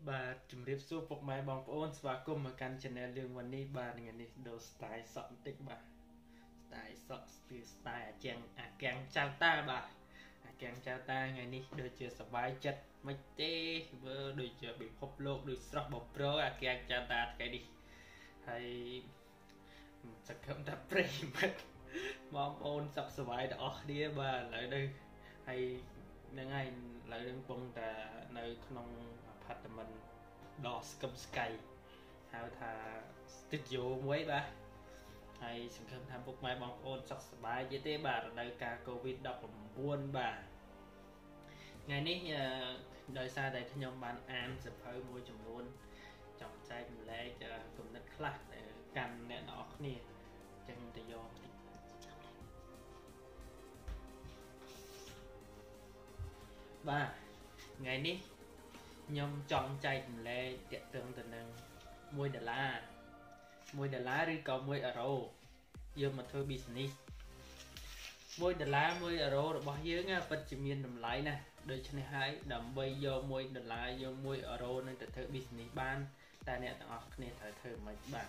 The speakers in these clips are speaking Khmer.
Bàជំរាបសួរពុកម៉ែបងប្អូនស្វាគមន៍មកកាន់ channel យើងวันนี้បាទថ្ងៃនេះដូរ style សក់បន្តិចបាទ style សក់គឺ style អាកាំងចៅតាបាទអាកាំងចៅតាថ្ងៃនេះដូចជាសប្បាយចិត្តមិនទេមើលដូចជាពិភពលោកដូចស្រស់បំព្រងអាកាំងចៅតាថ្ងៃនេះហើយសង្ឃឹមថាប្រិយមិត្តបងប្អូនសុខសប្បាយទាំងអស់គ្នាបាទឥឡូវនេះហើយហ្នឹងហើយឥឡូវនឹងកំពុងតែនៅក្នុងapartment ដ៏ស្កឹមស្កៃហៅថា studio មួយបាទហើយសង្ឃឹមថាពុកម៉ែបងប្អូនសុខសប្បាយយទេបាទរដូវកាល COVID-19 បាទថ្ងៃនេះដោយសារតែខ្ញុំបានអានសៀវភៅមួយចំនួនចង់ចែកម្លែកគំនិតខ្លះទៅកាន់អ្នកនរគ្នាអញ្ចឹងទៅយកបាទថ្ងៃនេះខ្ញុំចង់ចែកម្លែកទាក់ទងទៅនឹង$1ឬក៏€1យើងមកធ្វើ business $1 €1របស់យើងពិតជាមានតម្លៃណាស់ដូច្នេះហើយដើម្បីយក$1យក€1នឹងទៅធ្វើ business បានតែអ្នកទាំងអស់គ្នាត្រូវធ្វើមិនបាទ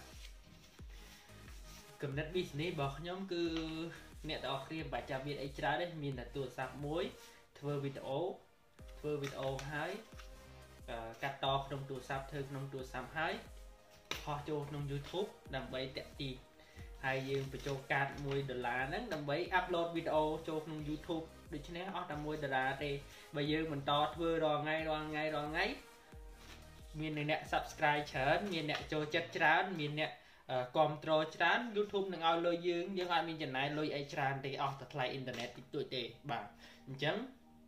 គំនិត business របស់ខ្ញុំគឺអ្នកទាំងអស់គ្នាមិនបាច់ចាំមានអីច្រើនទេមានតែទូរស័ព្ទមួយធ្វើវីដេអូហើយកាត់តក្នុងទូរស័ព្ទធ្វើក្នុងទូរស័ព្ទហើយផុសចូលក្នុង YouTube ដើម្បីតាក់ទាញហើយយើងបញ្ចូលកាត$1ហ្នឹងដើម្បីអាប់ឡូតវីដេអូចូលក្នុង YouTube ដូច្នេះអស់តែ$1ទេបើយើងបន្តធ្វើរាល់ថ្ងៃមានអ្នក Subscribe ច្រើនមានអ្នកចូលចិត្តច្រើនមានអ្នកគាំទ្រច្រើន YouTube នឹងឲ្យលុយយើងអត់មានចំណាយលុយអីច្រើនទេអស់តែថ្លៃអ៊ីនធឺណិតតិចតួចទេបាទអញ្ចឹង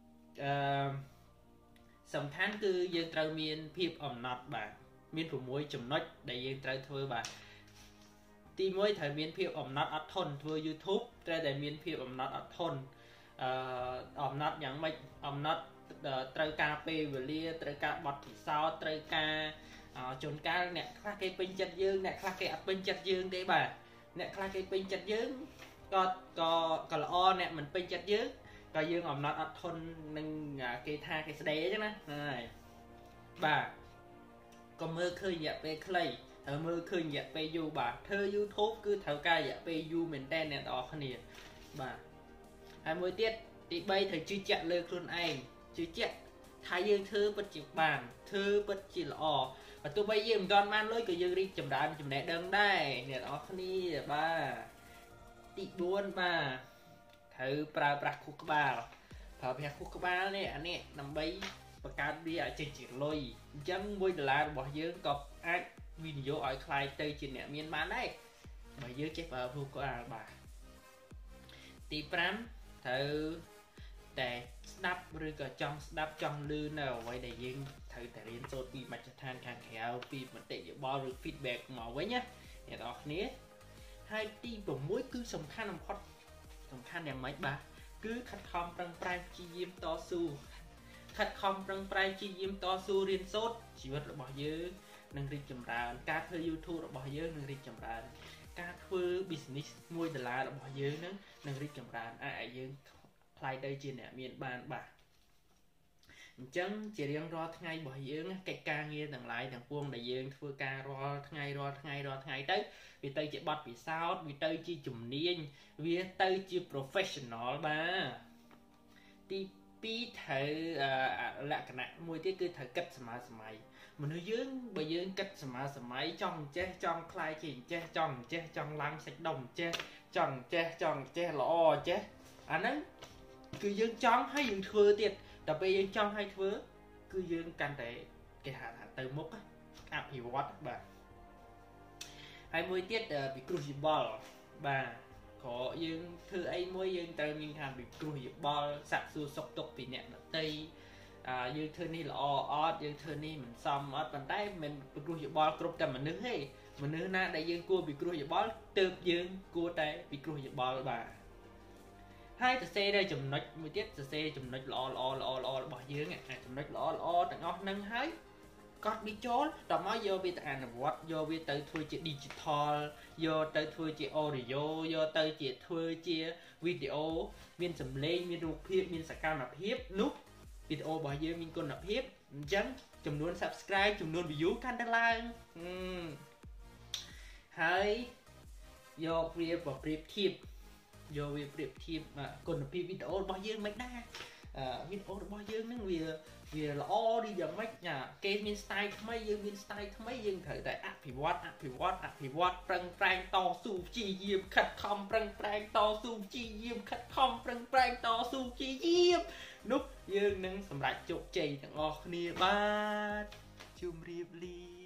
សំខាន់គឺយើងត្រូវមានភាពអំណត់បាទមាន6ចំណុចដែលយើងត្រូវធ្វើបាទទី1ត្រូវមានភាពអំណត់អត់ធន់ធ្វើ YouTube ត្រូវតែមានភាពអំណត់អត់ធន់អំណត់យ៉ាងម៉េចអំណត់ត្រូវការពេលវេលាត្រូវការបត់ពិសោធន៍ត្រូវការជួនកាលអ្នកខ្លះគេពេញចិត្តយើងអ្នកខ្លះគេអត់ពេញចិត្តយើងទេបាទអ្នកខ្លះគេពេញចិត្តយើងក៏ល្អអ្នកមិនពេញចិត្តយើងក៏យើងអំណត់អត់ធន់នឹងគេថាគេស្ដីអញ្ចឹងណាហើយបាទក៏មើលឃើញរយៈពេលខ្លីត្រូវមើលឃើញរយៈពេលយូរបាទធ្វើ YouTube គឺត្រូវការរយៈពេលយូរមែនតើអ្នកនរគ្នាបាទហើយមួយទៀតទី3ត្រូវជឿជាក់លើខ្លួនឯងជឿជាក់ថាយើងធ្វើពិតជាបានធ្វើពិតជាល្អបើទោះបីយើងមិនទាន់បានលុយក៏យើងរីកចម្រើនចំណេះដឹងដែរអ្នកនរគ្នាបាទទី4បាទត្រូវប្រើប្រាស់ខួរក្បាលនេះអានេះដើម្បីបង្កើតវាឲ្យចេញជាលុយអញ្ចឹង$1របស់យើងក៏អាចវិនិយោគឲ្យខ្លាយទៅជាអ្នកមានបានដែរបើយើងចេះប្រើខួរក្បាលបាទទី5ត្រូវតែស្ដាប់ឬក៏ចង់ស្ដាប់ចង់ឮនៅអ្វីដែលយើងត្រូវតែរៀនសូត្រពីមជ្ឈដ្ឋានខាងក្រៅពីមតិយោបល់ឬ feedback មកវិញណាអ្នកនរគ្នាហើយទី6គឺសំខាន់បំផុតសំខាន់យ៉ាងម៉េចបាទគឺខិតខំប្រឹងប្រែងព្យាយាមតស៊ូខិតខំប្រឹងប្រែងព្យាយាមតស៊ូរៀនសូត្រជីវិតរបស់យើងនឹងរីកចម្រើនការធ្វើ YouTube របស់យើងនឹងរីកចម្រើនការធ្វើ business $1របស់យើងនឹងរីកចម្រើនអាចយើងខ្លាយទៅជាអ្នកមានបានបាទអញ្ចឹងជារៀងរាល់ថ្ងៃរបស់យើងកិច្ចការងារទាំងឡាយទាំងពួងដែលយើងធ្វើការរាល់ថ្ងៃទៅវាទៅជាបទពិសោធន៍វាទៅជាជំនាញវាទៅជា professional បាទទី2ត្រូវលក្ខណៈមួយទៀតគឺត្រូវគិតសម័យមនុស្សយើងបើយើងគិតសម័យចង់ចេះចង់ខ្លាយជាចេះចង់ឡើងសាច់ដុំចេះចង់ចេះល្អចេះអាហ្នឹងគឺយើងចង់ហើយយើងធ្វើទៀតដល់ពេលយើងចង់ហើយធ្វើគឺយើងកាន់តែគេហៅថាទៅមុខអភិវឌ្ឍបាទហើយមួយទៀតពិគ្រោះយោបល់បាទក៏យើងធ្វើអីមួយយើងត្រូវមានការពិគ្រោះយោបល់សាកសួរសុខទុក្ខពីអ្នកដទៃយើងធ្វើនេះល្អអត់យើងធ្វើនេះមិនសមអត់ប៉ុន្តែមិនពិគ្រោះយោបល់គ្រប់តែមនុស្សទេមនុស្សណាដែលយើងគួរពិគ្រោះយោបល់ទើបយើងគួរតែពិគ្រោះយោបល់បាទហើយសរសេរដល់ចំណុចមួយទៀតសរសេរចំណុចល្អរបស់យើងចំណុចល្អទាំងអស់ហ្នឹងហើយកត់វាចូលដល់មកយកវាទៅអនុវត្តយកវាទៅធ្វើជា digital យកទៅធ្វើជា audio យកទៅជាធ្វើជាវីដេអូមានសំឡេងមានរូបភាពមានសកម្មភាពនោះវីដេអូរបស់យើងមានគុណភាពអញ្ចឹងចំនួន subscribe ចំនួន view កាន់តែឡើងហើយយកវាប្រៀបធៀបគុណភាពវីដេអូរបស់យើងមិនដែរវីដេអូរបស់យើងហ្នឹងវាល្អđiយ៉ាងម៉េចគេមាន style ថ្មីយើងមាន style ថ្មីយើងត្រូវតែអភិវឌ្ឍប្រឹងប្រែងតស៊ូព្យាយាមខិតខំប្រឹងប្រែងតស៊ូព្យាយាមខិតខំប្រឹងប្រែងតស៊ូព្យាយាមនោះយើងនឹងសម្រេចជោគជ័យទាំងអស់គ្នាបាទជម្រាបលា